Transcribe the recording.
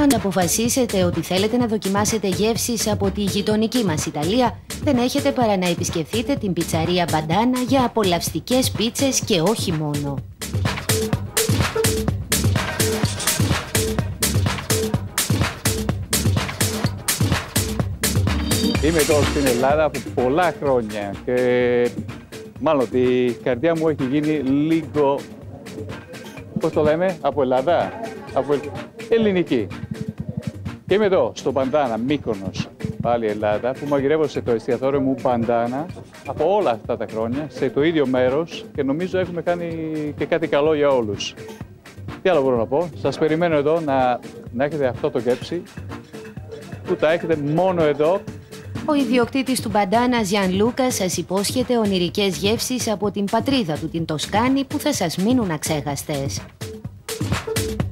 Αν αποφασίσετε ότι θέλετε να δοκιμάσετε γεύσεις από τη γειτονική μας Ιταλία, δεν έχετε παρά να επισκεφθείτε την πιτσαρία Μπαντάνα για απολαυστικές πίτσες και όχι μόνο. Είμαι εδώ στην Ελλάδα από πολλά χρόνια και μάλλον η καρδιά μου έχει γίνει λίγο, πώς το λέμε, από Ελλάδα, από ελληνική. Και είμαι εδώ στο Μπαντάνα, Μύκονος, πάλι Ελλάδα, που μαγειρεύω σε το εστιατόριο μου Μπαντάνα από όλα αυτά τα χρόνια, σε το ίδιο μέρος και νομίζω έχουμε κάνει και κάτι καλό για όλους. Τι άλλο μπορώ να πω, σας περιμένω εδώ να έχετε αυτό το γεύση που τα έχετε μόνο εδώ. Ο ιδιοκτήτης του Μπαντάνα, Γιάν Λούκα, σας υπόσχεται ονειρικές γεύσεις από την πατρίδα του, την Τοσκάνη, που θα σας μείνουν αξέχαστες.